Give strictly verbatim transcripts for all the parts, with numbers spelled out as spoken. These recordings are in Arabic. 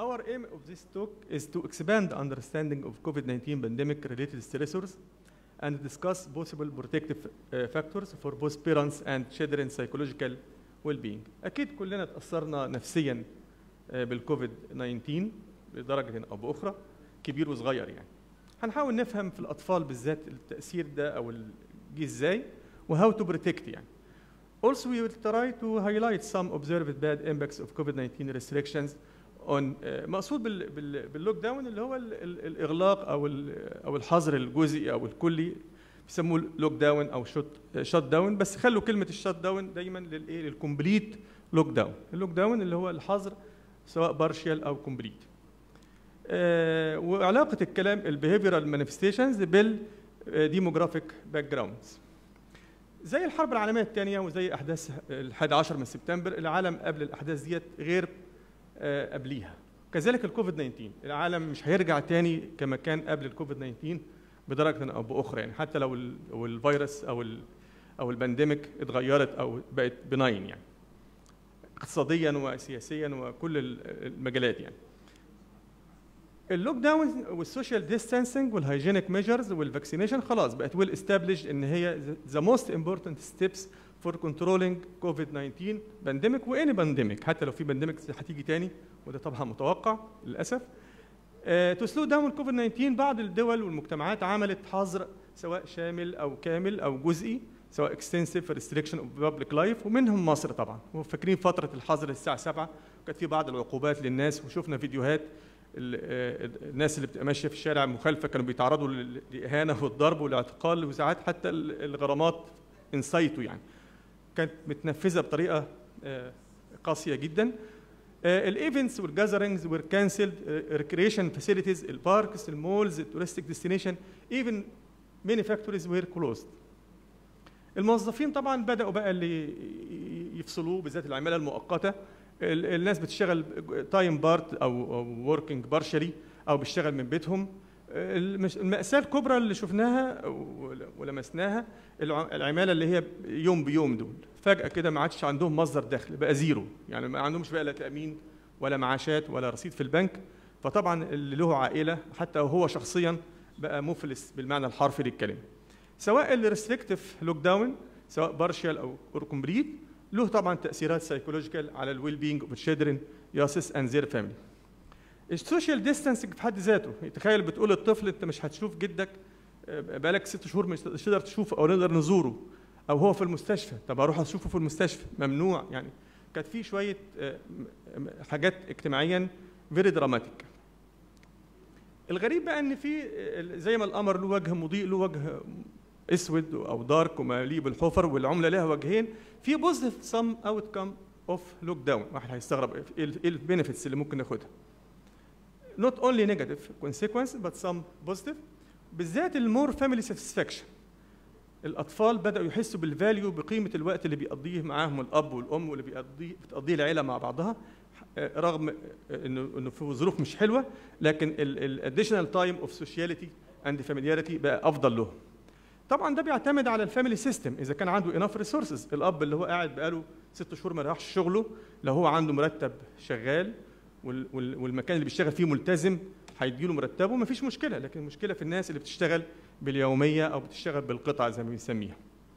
our aim of this talk is to expand understanding of COVID nineteen pandemic related stressors and discuss possible protective uh, factors for both parents and children's psychological well-being. أكيد كلنا تأثرنا نفسياً uh, بالكوفيد تسعة عشر بدرجة أو بأخرى، كبير وصغير يعني. هنحاول نفهم في الأطفال بالذات التأثير ده أو جه إزاي و how to protect يعني. Also we will try to highlight some observed bad impacts of COVID nineteen restrictions on uh, مقصود بال بال باللوك داون اللي هو ال ال الإغلاق أو أو الحظر الجزئي أو الكلي، بيسموه لوك داون أو شوت شات داون، بس خلوا كلمة الشات داون دايماً للإيه للكومبليت لوك داون. اللوك داون اللي هو الحظر سواء بارشيال أو كومبليت. آه وعلاقة الكلام البيهيفيرال مانيفستيشنز بالديموغرافيك باك جراوندز. زي الحرب العالمية الثانية وزي أحداث الحادي عشر من سبتمبر، العالم قبل الأحداث ديت غير آه قبليها. كذلك الكوفيد تسعة عشر، العالم مش هيرجع تاني كما كان قبل الكوفيد تسعة عشر بدرجة أو بأخرى يعني، حتى لو الفيروس أو ال أو البانديميك اتغيرت أو بقت بناين يعني، اقتصاديا وسياسيا وكل المجالات يعني. اللوك داون والسوشيال ديستانسينج والهايجينيك ميجرز والفاكسينيشن خلاص بقت ويل استابليشد ان هي ذا موست امبورتنت ستيبس فور كنترولينج كوفيد تسعة عشر بانديميك واني بانديميك، حتى لو في بانديميك هتيجي تاني وده طبعا متوقع للاسف. تو سلو داون كوفيد تسعة عشر، بعض الدول والمجتمعات عملت حظر سواء شامل او كامل او جزئي، سواء اكستنسيف ريستريكشن اوف بابليك لايف، ومنهم مصر طبعا. وفاكرين فتره الحظر الساعه سبعة كانت في بعض العقوبات للناس، وشفنا فيديوهات الناس اللي بتبقى ماشيه في الشارع مخالفه كانوا بيتعرضوا للاهانه والضرب والاعتقال وساعات حتى الغرامات انسايتو يعني، كانت متنفذه بطريقه قاسيه جدا. الايفنتس والجازرينجز وير كانسلد، ريكريشن فاسيلتيز، الباركس، المولز، التورستيك ديستنيشن، ايفن ماني فاكتوريز وير كلوزد. الموظفين طبعا بداوا بقى اللي يفصلوه، بالذات العماله المؤقته، الناس بتشتغل تايم بارت او وركينج بارشلي او بيشتغل من بيتهم. المأساة الكبرى اللي شفناها ولمسناها العماله اللي هي يوم بيوم دول، فجأة كده ما عادش عندهم مصدر دخل، بقى زيرو يعني، ما عندهمش بقى لا تأمين ولا معاشات ولا رصيد في البنك. فطبعا اللي له عائله حتى هو شخصيا بقى مفلس بالمعنى الحرفي للكلمه. سواء الريستريكتيف لوك داون سواء بارشال او كومبليت له طبعا تاثيرات سايكولوجيكال على الويل بينج اوف تشيلدرن ياسس اند زير فاميلي. السوشيال ديستانسنج في حد ذاته، تخيل بتقول للطفل انت مش هتشوف جدك بقالك ست شهور مش تقدر تشوفه او نقدر نزوره، او هو في المستشفى، طب اروح اشوفه في المستشفى ممنوع يعني. كانت في شويه حاجات اجتماعيا فيري دراماتيك. الغريب بقى ان في زي ما القمر له وجه مضيء له وجه اسود او دارك ومليء بالحفر، والعمله لها وجهين، في بوزيتيف سم اوت كم اوف لوك داون. واحد هيستغرب ايه البينيفيتس اللي ممكن ناخدها. not only negative consequence but some positive، بالذات المور فاميلي ساتسفاكشن. الاطفال بداوا يحسوا بالفاليو، بقيمه الوقت اللي بيقضيه معاهم الاب والام واللي بيقضيه بتقضيه العيله مع بعضها، رغم انه انه في ظروف مش حلوه، لكن الاديشنال تايم اوف سوشياليتي اند فاميلياريتي بقى افضل لهم. طبعا ده بيعتمد على الفاميلي سيستم، اذا كان عنده اناف ريسورسز. الاب اللي هو قاعد بقاله ست شهور ما راحش شغله، لو هو عنده مرتب شغال والمكان اللي بيشتغل فيه ملتزم هيديله مرتبه مفيش مشكله، لكن المشكله في الناس اللي بتشتغل باليوميه او بتشتغل بالقطعه زي ما بنسميها.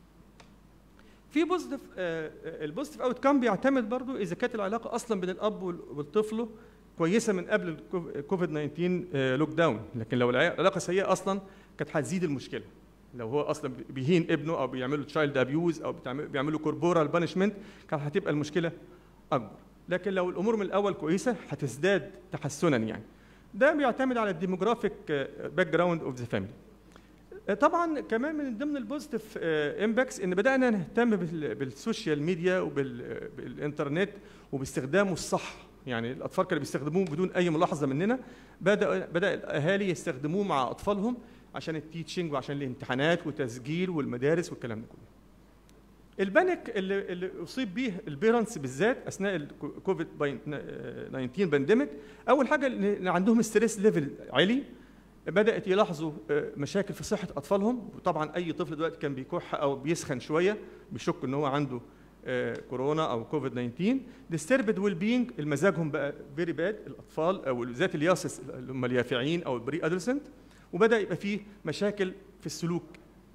في بوزيتيف، البوزيتيف اوت كام بيعتمد برضو اذا كانت العلاقه اصلا بين الاب والطفل كويسه من قبل الكوفيد تسعة عشر لوك داون، لكن لو العلاقه سيئه اصلا كانت هتزيد المشكله. لو هو اصلا بيهين ابنه او بيعمل له تشايلد ابيوز او بيعمل له كوربورال بانشمنت كانت هتبقى المشكله اكبر. لكن لو الامور من الاول كويسه هتزداد تحسنا يعني. ده بيعتمد على الديموغرافيك باك جراوند اوف ذا فاميلي. طبعا كمان من ضمن البوزيتيف امباكتس ان بدانا نهتم بالسوشيال ميديا وبالانترنت وباستخدامه الصح، يعني الاطفال كانوا بيستخدموه بدون اي ملاحظه مننا، بدا بدا الاهالي يستخدموه مع اطفالهم عشان التيتشنج وعشان الامتحانات وتسجيل والمدارس والكلام ده كله. البانيك اللي, اللي اصيب به البيرنتس بالذات اثناء الكوفيد تسعة عشر بانديميك، اول حاجه ان عندهم ستريس ليفل عالي، بدات يلاحظوا مشاكل في صحه اطفالهم. وطبعا اي طفل دلوقتي كان بيكح او بيسخن شويه بيشك ان هو عنده كورونا او كوفيد تسعة عشر. disturbed well being، المزاجهم بقى فيري باد الاطفال او ذات الياسس اللي هم اليافعين او البري ادولسنت، وبدا يبقى فيه مشاكل في السلوك.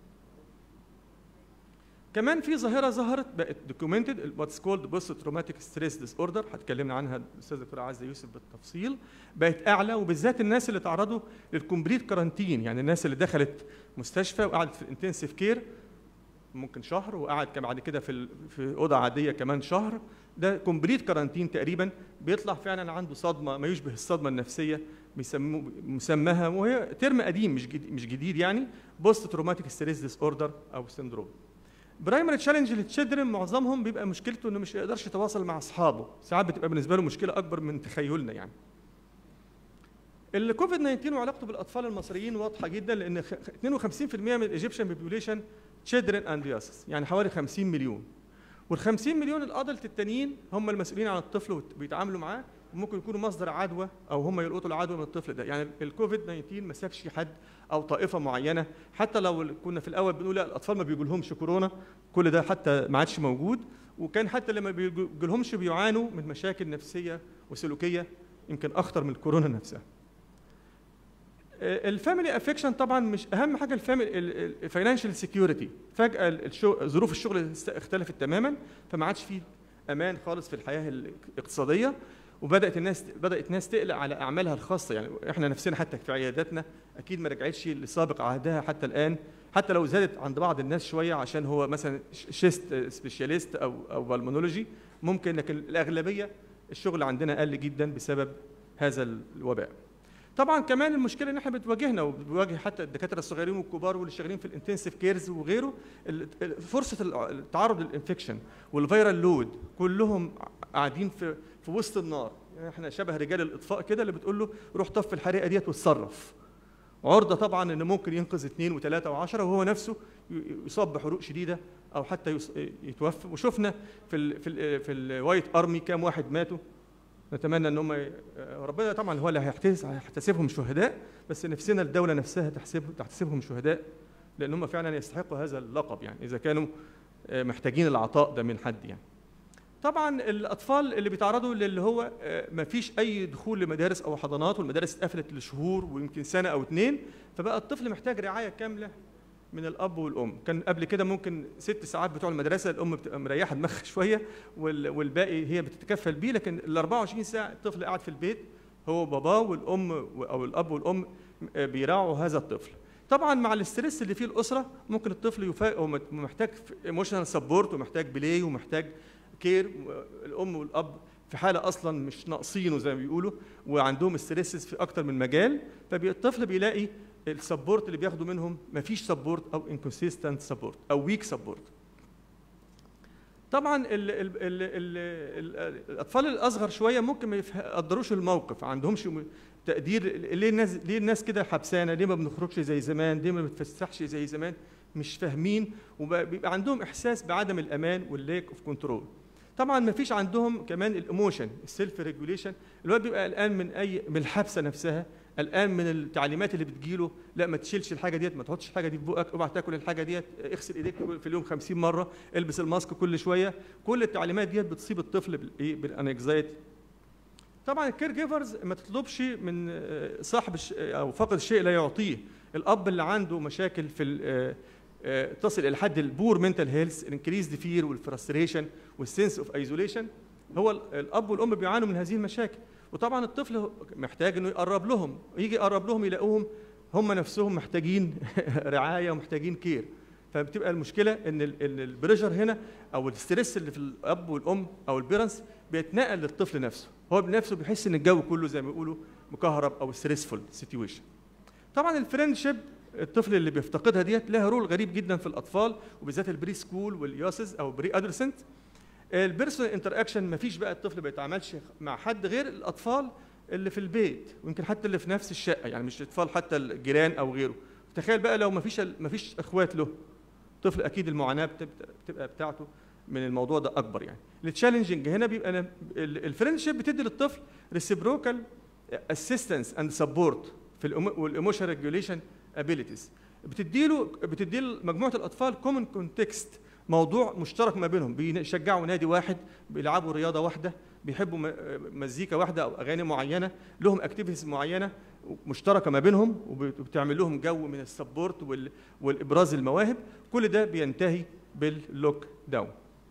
كمان في ظاهره ظهرت بقت دوكيومنتد واتس كولد بوست تروماتيك ستريس ديس اوردر، هتكلمنا عنها الاستاذ دكتور عزه يوسف بالتفصيل، بقت اعلى، وبالذات الناس اللي تعرضوا للكومبليت كارانتين، يعني الناس اللي دخلت مستشفى وقعدت في الانتنسيف كير ممكن شهر، وقعد بعد كده في في اوضه عاديه كمان شهر، ده كومبليت كارانتين تقريبا، بيطلع فعلا عنده صدمه ما يشبه الصدمه النفسيه، بيسموه مسماها، وهي ترم قديم مش جديد مش جديد يعني، بوست تروماتيك ستريس ديس اوردر او سيندروم. برايمري تشالنج للتشيلدرن معظمهم بيبقى مشكلته انه مش يقدرش يتواصل مع اصحابه، ساعات بتبقى بالنسبه له مشكله اكبر من تخيلنا يعني. الكوفيد تسعة عشر وعلاقته بالاطفال المصريين واضحه جدا، لان اثنين وخمسين بالمئة من الايجيبشن بوبيوليشن تشيلدرن اند ياسس، يعني حوالي خمسين مليون، وال خمسين مليون الادلت التانيين هم المسؤولين عن الطفل وبيتعاملوا معاه، وممكن يكونوا مصدر عدوى او هم يلقطوا العدوى من الطفل ده. يعني الكوفيد تسعة عشر ما سابش حد او طائفه معينه، حتى لو كنا في الاول بنقول لا الاطفال ما بيجولهمش كورونا، كل ده حتى ما عادش موجود، وكان حتى لما بيجولهمش بيعانوا من مشاكل نفسيه وسلوكيه يمكن اخطر من الكورونا نفسها. الفاميلي افكشن طبعا مش اهم حاجه، الفاميلي الفاينانشال سكيورتي، فجاه الشغل ظروف الشغل اختلفت تماما، فما عادش فيه امان خالص في الحياه الاقتصاديه، وبدات الناس بدات ناس تقلق على اعمالها الخاصه، يعني احنا نفسنا حتى في عياداتنا اكيد ما رجعتش لسابق عهدها حتى الان، حتى لو زادت عند بعض الناس شويه عشان هو مثلا شيست سبيشاليست او او بالمونولوجي ممكن، لكن الاغلبيه الشغل عندنا قل جدا بسبب هذا الوباء. طبعا كمان المشكله ان احنا بتواجهنا وبتواجه حتى الدكاتره الصغيرين والكبار واللي شغالين في الانتنسيف كيرز وغيره، فرصه التعرض للانفكشن والفيرال لود كلهم قاعدين في في وسط النار، يعني احنا شبه رجال الاطفاء كده اللي بتقول له روح طفي الحريقه ديت واتصرف، عرضه طبعا ان ممكن ينقذ اثنين وثلاثه وعشره وهو نفسه يصاب بحروق شديده او حتى يتوفى. وشفنا في ال في ال في الوايت ارمي كام واحد ماتوا، نتمنى ان هم ربنا طبعا هو اللي هيحتسبهم شهداء، بس نفسنا الدوله نفسها تحسب تحتسبهم شهداء، لان هم فعلا يستحقوا هذا اللقب، يعني اذا كانوا محتاجين العطاء ده من حد يعني. طبعا الاطفال اللي بيتعرضوا للي هو ما فيش اي دخول لمدارس او حضانات، والمدارس اتقفلت لشهور ويمكن سنه او اثنين، فبقى الطفل محتاج رعايه كامله من الاب والام. كان قبل كده ممكن ست ساعات بتوع المدرسه الام بتبقى مريحه دماغها شويه والباقي هي بتتكفل بيه، لكن ال أربعة وعشرين ساعه الطفل قاعد في البيت هو باباه والام او الاب والام بيراعوا هذا الطفل. طبعا مع الاسترس اللي فيه الاسره ممكن الطفل يفاجئ ومحتاج ايموشنال سبورت ومحتاج بلاي ومحتاج كير، الام والاب في حاله اصلا مش ناقصينه زي ما بيقولوا وعندهم استريسز في اكتر من مجال، فالطفل بيلاقي السبورت اللي بياخدوا منهم مفيش سبورت او انكونسيستنت سبورت او ويك سبورت. طبعا ال ال ال ال ال الاطفال الاصغر شويه ممكن ما يقدروش الموقف، ما عندهمش تقدير، ليه الناس ليه الناس كده حبسانه، ليه ما بنخرجش زي زمان، ليه ما بنتفسحش زي زمان، مش فاهمين، وبيبقى عندهم احساس بعدم الامان والليك اوف كنترول. طبعا ما فيش عندهم كمان الايموشن السيلف ريجوليشن، الواد بيبقى قلقان من اي من الحبسه نفسها، قلقان من التعليمات اللي بتجيله، لا ما تشيلش الحاجه ديت، ما تحطش الحاجه دي في بقك، اوعى تاكل الحاجه ديت، اغسل ايديك في اليوم خمسين مره، البس الماسك كل شويه، كل التعليمات ديت بتصيب الطفل بالايه بالانكزايتي. طبعا الكير جيفرز ما تطلبش من صاحب او فاقد الشيء لا يعطيه، الاب اللي عنده مشاكل في تصل الى حد البور منتال هيلث، الانكريزد فير والفرستريشن والسنس اوف ايزوليشن، هو الاب والام بيعانوا من هذه المشاكل، وطبعا الطفل محتاج انه يقرب لهم، يجي يقرب لهم يلاقوهم هم نفسهم محتاجين رعايه ومحتاجين كير، فبتبقى المشكله ان ان البريشر هنا او الستريس اللي في الاب والام او البيرنتس بيتنقل للطفل نفسه، هو بنفسه بيحس ان الجو كله زي ما بيقولوا مكهرب او ستريسفول سيتويشن. طبعا الفريندشيب الطفل اللي بيفتقدها ديت لها رول غريب جدا في الاطفال وبالذات البري سكول والياسز او بري ادولسنت. البيرسونال انتر اكشن ما فيش بقى، الطفل ما بيتعاملش مع حد غير الاطفال اللي في البيت، ويمكن حتى اللي في نفس الشقه، يعني مش اطفال حتى الجيران او غيره. تخيل بقى لو ما فيش ما فيش اخوات له، الطفل اكيد المعاناه بتبقى بتاعته من الموضوع ده اكبر. يعني التشالنجنج هنا بيبقى الفريندشيب بتدي للطفل ريسيبروكال اسيستنس اند سبورت في والايموشن ريجوليشن ابيليتيز، بتدي له بتدي مجموعه الاطفال كومن كونتكست موضوع مشترك ما بينهم، بيشجعوا نادي واحد، بيلعبوا رياضه واحده، بيحبوا مزيكا واحده او اغاني معينه، لهم اكتيفيتيز معينه مشتركه ما بينهم، وبتعمل لهم جو من السبورت والابراز المواهب. كل ده بينتهي باللوك داون.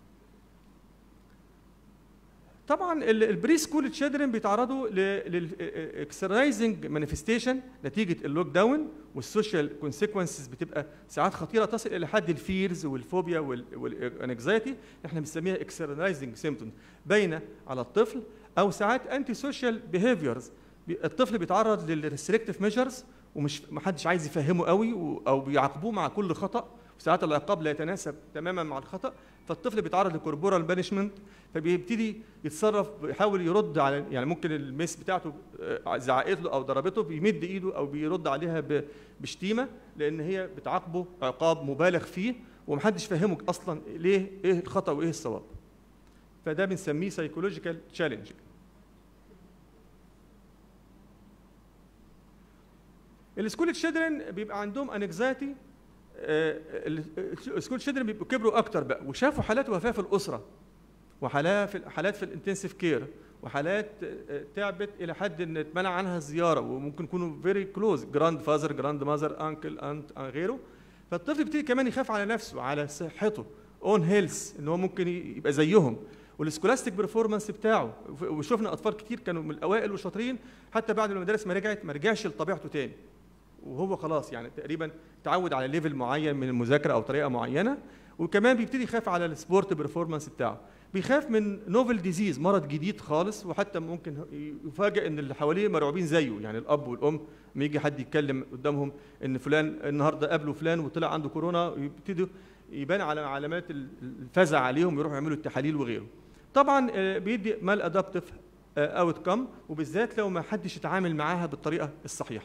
طبعا البري سكول تشيلدرن بيتعرضوا للاكسترنايزنج مانيفستيشن نتيجه اللوك داون، والسوشيال كونسيكونسز بتبقى ساعات خطيره تصل الى حد الفيرز والفوبيا والانكزايتي، احنا بنسميها اكسترنايزنج سيمبتومز باينه على الطفل، او ساعات انتي سوشيال بيهيفيرز، الطفل بيتعرض للريستريكتيف ميجرز ومش محدش عايز يفهمه قوي او بيعاقبوه مع كل خطا، وساعات العقاب لا يتناسب تماما مع الخطا، فالطفل بيتعرض لكوربورال بانشمنت، فبيبتدي يتصرف يحاول يرد على، يعني ممكن الميس بتاعته زعقت له او ضربته بيمد ايده او بيرد عليها بشتيمه، لان هي بتعاقبه عقاب مبالغ فيه ومحدش فهمه اصلا ليه ايه الخطا وايه الصواب. فده بنسميه سايكولوجيكال تشالنج. السكول تشيلدرن بيبقى عندهم انكزايتي، السكول تشيلدرن بيبقوا كبروا اكتر بقى وشافوا حالات وفاه في الاسره، وحالات في حالات في الانتنسيف كير، وحالات تعبت الى حد ان اتمنع عنها الزياره، وممكن يكونوا فيري كلوز، جراند فازر، جراند ماذر، انكل، انت، غيره. فالطفل بيبتدي كمان يخاف على نفسه، على صحته، اون هيلث، ان هو ممكن يبقى زيهم، والسكولاستيك برفورمانس بتاعه. وشفنا اطفال كتير كانوا من الاوائل والشاطرين، حتى بعد المدارس ما رجعت ما رجعش لطبيعته تاني، وهو خلاص يعني تقريبا تعود على ليفل معين من المذاكره او طريقه معينه. وكمان بيبتدي يخاف على السبورت برفورمانس بتاعه، بيخاف من نوفل ديزيز، مرض جديد خالص، وحتى ممكن يفاجئ ان اللي حواليه مرعوبين زيه، يعني الاب والام لما يجي حد يتكلم قدامهم ان فلان النهارده قابله فلان وطلع عنده كورونا، يبتدوا يبان على علامات الفزع عليهم، يروحوا يعملوا التحاليل وغيره. طبعا بيدي مال ادابتيف اوت كم، وبالذات لو ما حدش يتعامل معاها بالطريقه الصحيحه.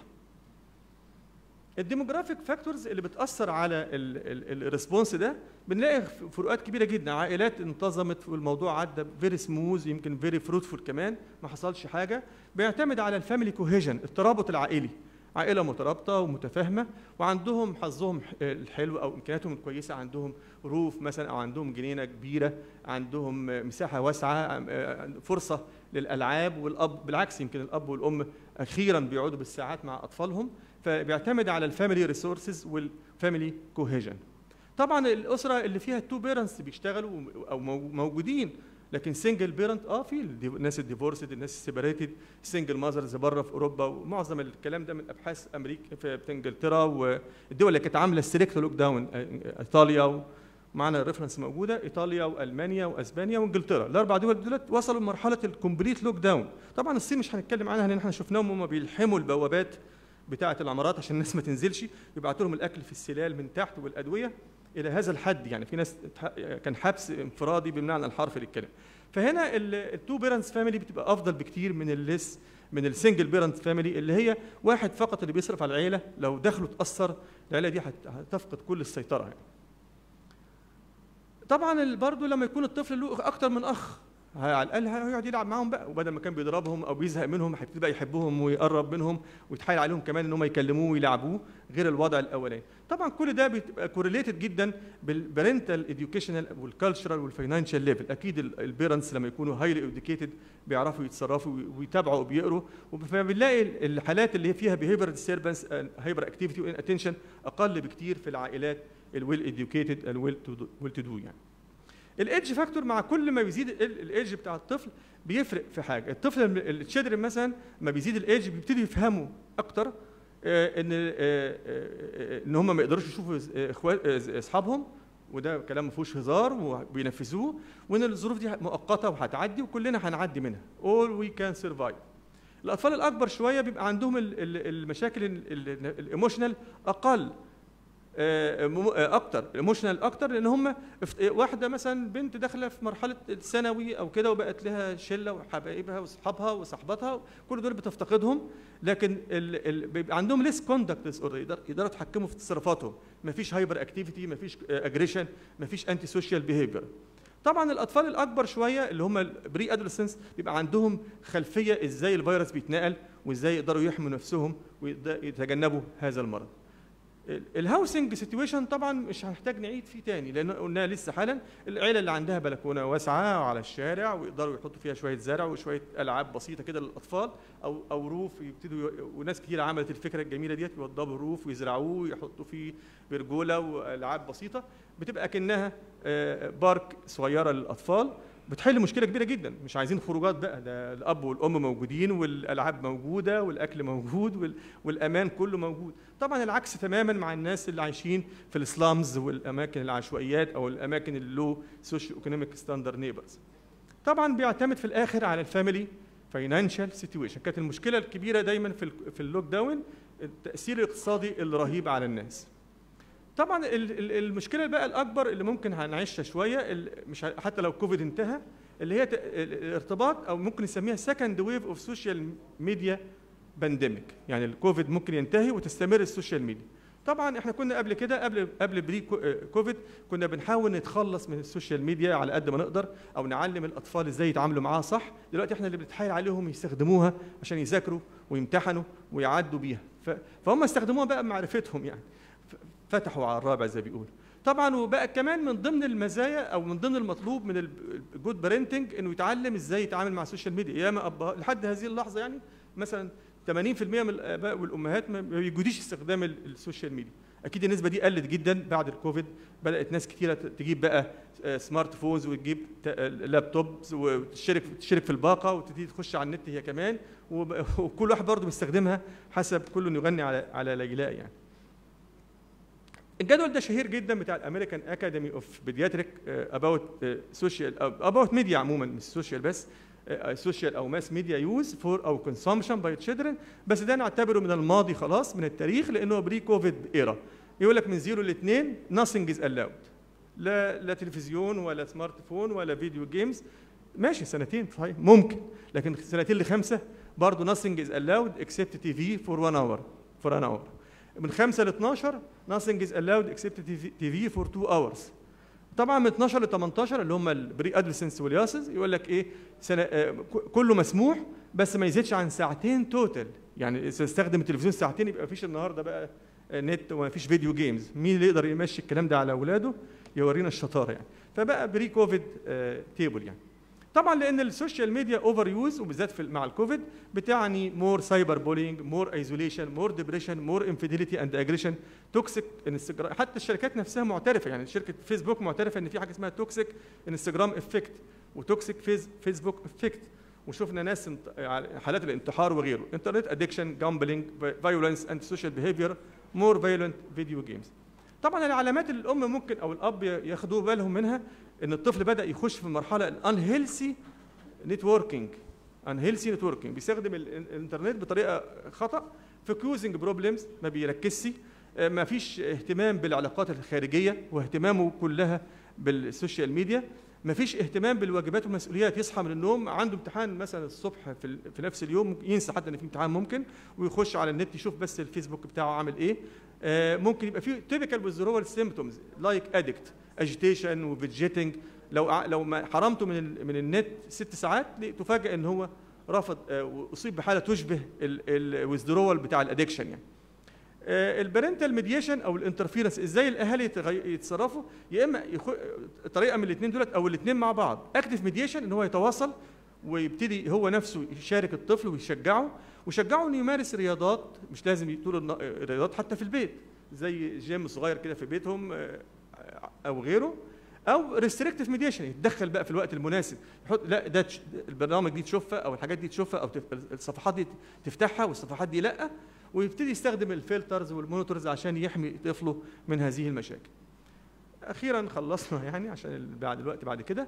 الديموغرافيك فاكتورز اللي بتاثر على الريسبونس ده، بنلاقي فروقات كبيره جدا، عائلات انتظمت والموضوع عدى فيري سموز، يمكن فيري فروتفول كمان، ما حصلش حاجه. بيعتمد على الفاميلي كوهيجن، الترابط العائلي، عائله مترابطه ومتفاهمه وعندهم حظهم الحلو او امكانياتهم الكويسه، عندهم روف مثلا او عندهم جنينه كبيره، عندهم مساحه واسعه، فرصه للالعاب، والاب بالعكس يمكن الاب والام اخيرا بيقعدوا بالساعات مع اطفالهم. فبيعتمد على الفاميلي ريسورسز والفاميلي كوهيجن. طبعا الاسره اللي فيها تو بيرنتس بيشتغلوا او موجودين، لكن سنجل بيرنت اه في الناس الديفورسد، الناس السيبريتد، سنجل ماذرز بره في اوروبا، ومعظم الكلام ده من ابحاث امريكا في انجلترا والدول اللي كانت عامله ستريكت لوك داون، ايطاليا، ومعنا الريفرنس موجوده، ايطاليا والمانيا واسبانيا وانجلترا، الاربع دول دول وصلوا لمرحله الكومبليت لوك داون. طبعا الصين مش هنتكلم عنها لان احنا شفناهم هم بيلحموا البوابات بتاعه العمارات عشان الناس ما تنزلش، يبعتوا لهم الاكل في السلال من تحت والادويه الى هذا الحد، يعني في ناس كان حبس انفرادي بمعنى الحرفي للكلام. فهنا التو بيرنتس فاميلي بتبقى افضل بكتير من الليس من السنجل بيرنت فاميلي اللي هي واحد فقط اللي بيصرف على العيله، لو دخله اتاثر العيله دي هتفقد كل السيطره يعني. طبعا برضه لما يكون الطفل له اكتر من اخ، على الاقل هيقعد يلعب معاهم بقى، وبدل ما كان بيضربهم او بيزهق منهم هيبتدي بقى يحبهم ويقرب منهم ويتحايل عليهم كمان ان هم يكلموه ويلعبوه، غير الوضع الاولاني. طبعا كل ده بيبقى كورليتد جدا بالبارنتال اديوكيشنال والكالتشرال والفاينانشال ليفل. اكيد البيرنتس لما يكونوا هايلي اديوكيتد بيعرفوا يتصرفوا ويتابعوا وبيقروا، فبنلاقي الحالات اللي هي فيها بيهيفير ديستربنس، هايبر اكتيفيتي وان اتنشن اقل بكتير في العائلات الويل اديوكيتد الويل تو دو يعني. الايدج فاكتور مع كل ما بيزيد الايدج بتاع الطفل بيفرق في حاجه. الطفل التشيلدرن مثلا ما بيزيد الايدج بيبتدي يفهموا اكتر آه ان آه آه ان هم ما يقدروش يشوفوا اصحابهم، وده كلام ما فيهوش هزار وبينفذوه، وان الظروف دي مؤقته وهتعدي وكلنا هنعدي منها. all we can survive. الاطفال الاكبر شويه بيبقى عندهم المشاكل الايموشنال اقل اكتر، ايموشنال اكتر، لان هم واحده مثلا بنت داخله في مرحله الثانوي او كده وبقت لها شله وحبايبها واصحابها وصاحباتها، كل دول بتفتقدهم، لكن ال ال بيبقى عندهم ليس كوندكت ديس اوردر، يقدروا يتحكموا في تصرفاتهم، مفيش هايبر اكتيفيتي، مفيش اجريشن، مفيش انتي سوشيال بيهيفير. طبعا الاطفال الاكبر شويه اللي هم البري ادولسنس بيبقى عندهم خلفيه ازاي الفيروس بيتنقل وازاي يقدروا يحموا نفسهم ويتجنبوا هذا المرض. الهاوسنج سيتويشن طبعا مش هنحتاج نعيد فيه تاني، لان قلنا لسه حالا العيله اللي عندها بلكونه واسعه على الشارع ويقدروا يحطوا فيها شويه زرع وشويه العاب بسيطه كده للاطفال، او او روف يبتدوا، وناس كتير عملت الفكره الجميله ديت، يوضبوا الروف ويزرعوه ويحطوا فيه برجوله والعاب بسيطه، بتبقى كانها بارك صغيره للاطفال، بتحل مشكله كبيره جدا. مش عايزين خروجات بقى، ده الاب والام موجودين والالعاب موجوده والاكل موجود والامان كله موجود. طبعا العكس تماما مع الناس اللي عايشين في السلامز والاماكن العشوائيات او الاماكن اللو سوشيو ايكونوميك ستاندرد نيبرز. طبعا بيعتمد في الاخر على الفاميلي فاينانشال سيتويشن. كانت المشكله الكبيره دايما في في اللوك داون التاثير الاقتصادي الرهيب على الناس. طبعا المشكله بقى الاكبر اللي ممكن هنعيشها شويه، مش حتى لو كوفيد انتهى، اللي هي الارتباط او ممكن نسميها سكند ويف اوف سوشيال ميديا بانديميك. يعني الكوفيد ممكن ينتهي وتستمر السوشيال ميديا. طبعا احنا كنا قبل كده قبل قبل بري كوفيد كنا بنحاول نتخلص من السوشيال ميديا على قد ما نقدر، او نعلم الاطفال ازاي يتعاملوا معاها صح. دلوقتي احنا اللي بنتحايل عليهم يستخدموها عشان يذاكروا ويمتحنوا ويعدوا بيها، فهم استخدموها بقى بمعرفتهم، يعني فتحوا على الرابع زي ما بيقولوا. طبعا وبقى كمان من ضمن المزايا او من ضمن المطلوب من الجود بارنتنج انه يتعلم ازاي يتعامل مع السوشيال ميديا. ياما ابهات لحد هذه اللحظه يعني مثلا ثمانين بالمئة من الاباء والامهات ما بيجوديش استخدام السوشيال ميديا. اكيد النسبه دي قلت جدا بعد الكوفيد، بدات ناس كثيره تجيب بقى سمارت فونز وتجيب لابتوبز وتشترك تشترك في الباقه وتبتدي تخش على النت هي كمان، وكل واحد برضه بيستخدمها حسب كل يغني على على ليلاء يعني. الجدول ده شهير جدا بتاع الامريكان اكاديمي اوف بيدياتريك اباوت سوشيال اباوت ميديا عموما، مش سوشيال بس، سوشيال او ماس ميديا يوز فور او كونسومشن باي تشيلدرن، بس ده نعتبره من الماضي خلاص من التاريخ لانه بري كوفيد ايرا. يقول لك من زيرو لاثنين nothing is allowed، لا لا تلفزيون ولا سمارت فون ولا فيديو جيمز. ماشي سنتين صحيح ممكن، لكن سنتين لخمسه برضه nothing is allowed except تي في for one hour for an hour. من خمسة ل اثناشر nothing is allowed except تي في for two hours. طبعا من اثناشر ل ثمانية عشر اللي هم البري ادلسنس والياسز يقول لك ايه سنة آه كله مسموح بس ما يزيدش عن ساعتين توتال. يعني اذا استخدم التلفزيون ساعتين يبقى مفيش النهارده بقى نت وما فيش فيديو جيمز. مين اللي يقدر يمشي الكلام ده على اولاده يورينا الشطاره يعني. فبقى بري كوفيد آه تيبل يعني. طبعا لان السوشيال ميديا اوفر يوز وبالذات في مع الكوفيد بتعني مور سايبر بولينج، مور ايزوليشن، مور ديبريشن، مور انفيديليتي اند اجريشن، توكسيك انستجرام. حتى الشركات نفسها معترفه، يعني شركه فيسبوك معترفه ان في حاجه اسمها توكسيك انستجرام افكت وتوكسيك فيز فيسبوك افكت. وشفنا ناس حالات الانتحار وغيره، انترنت ادكشن، جامبلينج، فايولنس اند سوشيال بيهيفير، مور فايولنت فيديو جيمز. طبعا العلامات اللي الام ممكن او الاب ياخدوا بالهم منها ان الطفل بدا يخش في مرحله الانهيلثي نتوركينج. انهيلثي نتوركينج بيستخدم الانترنت بطريقه خطا، في كيوزنج بروبلمز، ما بيركزش، ما فيش اهتمام بالعلاقات الخارجيه واهتمامه كلها بالسوشيال ميديا، ما فيش اهتمام بالواجبات والمسؤوليات. يصحى من النوم عنده امتحان مثلا الصبح في, في نفس اليوم، ينسى حتى ان في امتحان ممكن، ويخش على النت يشوف بس الفيسبوك بتاعه عامل ايه. آه ممكن يبقى فيه تيبيكال ويزرول سيمبتومز لايك ادكت، اجيتيشن وفيجيتنج. لو لو ما حرمته من من النت ست ساعات تفاجئ ان هو رفض واصيب بحاله تشبه الويزدرول بتاع الادكشن يعني. البارنتال ميديشن او الانترفيرنس، ازاي الاهالي يتصرفوا، يا اما طريقه من الاثنين دولت او الاثنين مع بعض. اكتف ميديشن ان هو يتواصل ويبتدي هو نفسه يشارك الطفل ويشجعه ويشجعه انه يمارس رياضات، مش لازم طول الرياضات، حتى في البيت زي جيم صغير كده في بيتهم او غيره، او ريستريكتيف ميديشن يتدخل بقى في الوقت المناسب، يحط لا ده البرامج دي تشوفها او الحاجات دي تشوفها او الصفحات دي تفتحها والصفحات دي لا، ويبتدي يستخدم الفلترز والمونيتورز عشان يحمي طفله من هذه المشاكل. اخيرا خلصنا يعني عشان بعد الوقت بعد كده.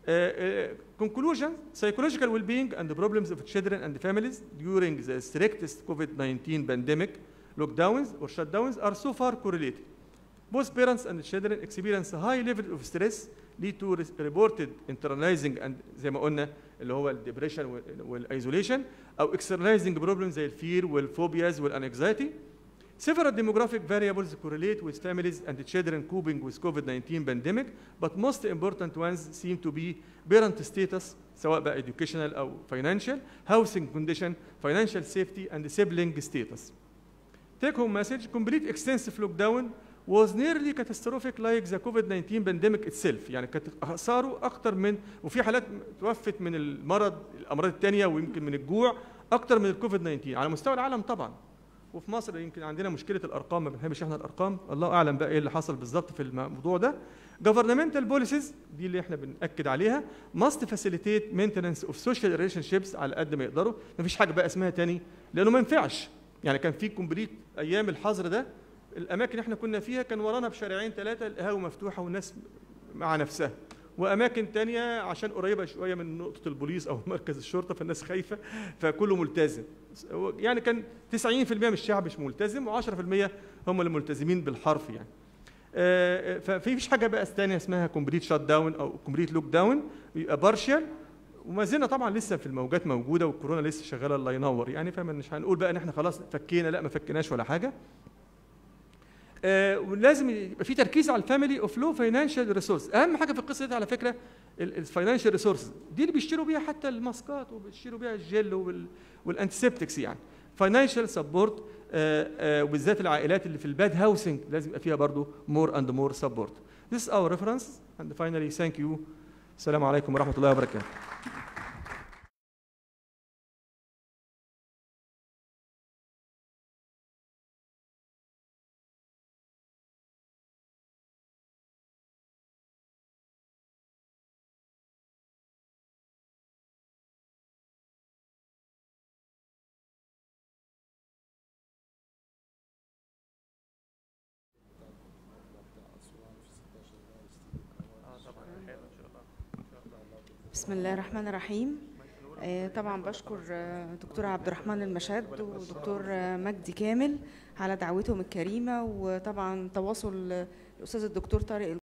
conclusion psychological well-being and the problems of children and families during the strictest COVID nineteen pandemic lockdowns or shutdowns are so far correlated. Both parents and children experience a high level of stress lead to reported internalizing and زي ما قلنا اللي هو الديبريشن والايزوليشن او externalizing problems زي الفير والفوبياز والانكزايتي. Several demographic variables correlate with families and children coping with COVID nineteen pandemic, but most important ones seem to be parent status, سواء بقى educational أو financial, housing condition, financial safety, and sibling status. take home message: complete extensive lockdown was nearly catastrophic like the كوفيد تسعتاشر pandemic itself. يعني كانت اثاره اكتر من، وفي حالات توفت من المرض، الامراض الثانيه، ويمكن من الجوع اكتر من الكوفيد تسعتاشر على مستوى العالم طبعا. وفي مصر يمكن عندنا مشكله الارقام، ما بنحبش احنا الارقام، الله اعلم بقى ايه اللي حصل بالظبط في الموضوع ده. governmental policies دي اللي احنا بنأكد عليها must facilitate maintenance of social relationships على قد ما يقدروا، ما فيش حاجه بقى اسمها تاني لانه ما ينفعش. يعني كان في كومبليت ايام الحظر ده، الاماكن اللي احنا كنا فيها كان ورانا بشارعين ثلاثه القهاوي مفتوحه والناس مع نفسها، واماكن تانية عشان قريبه شويه من نقطه البوليس او مركز الشرطه فالناس خايفه فكله ملتزم. يعني كان تسعين في المية من الشعب مش ملتزم وعشرة في المية هم اللي ملتزمين بالحرف يعني. ففي فيش حاجه بقى ثانيه اسمها كومبليت شات داون او كومبليت لوك داون، بيبقى بارشال. وما زلنا طبعا لسه في الموجات موجوده والكورونا لسه شغاله الله ينور يعني، فمش هنقول بقى ان احنا خلاص فكينا، لا ما فكناش ولا حاجه. آه ولازم يبقى في تركيز على الفاميلي اوف لو فاينانشال ريسورس. اهم حاجه في القصه دي على فكره الفاينانشال ريسورس دي اللي بيشتروا بيها حتى الماسكات وبيشتروا بيها الجل والانتيسبتكس يعني. فاينانشال سبورت وبالذات العائلات اللي في الباد هاوسنج لازم يبقى فيها برضه مور اند مور سبورت. This is our reference and finally thank you. السلام عليكم ورحمه الله وبركاته. بسم الله الرحمن الرحيم. طبعا بشكر دكتور عبد الرحمن المشاد ودكتور مجدي كامل على دعوتهم الكريمه، وطبعا تواصل الاستاذ الدكتور طارق